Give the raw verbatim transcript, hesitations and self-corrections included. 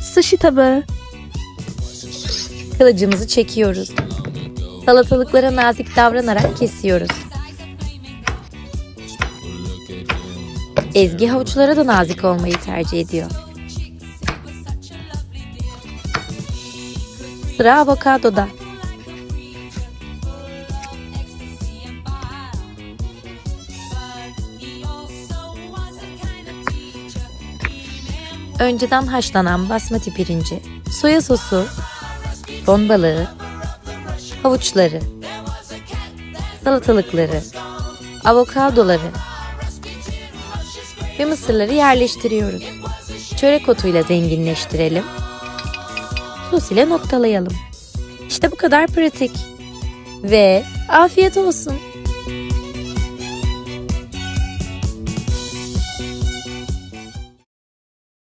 Sushi tabağı. Kılıcımızı çekiyoruz. Salatalıklara nazik davranarak kesiyoruz. Ezgi havuçlara da nazik olmayı tercih ediyor. Sıra avokadoda. Önceden haşlanan basmati pirinci, soya sosu, ton balığı, havuçları, salatalıkları, avokadoları ve mısırları yerleştiriyoruz. Çörek otuyla zenginleştirelim. Sos ile noktalayalım. İşte bu kadar pratik. Ve afiyet olsun.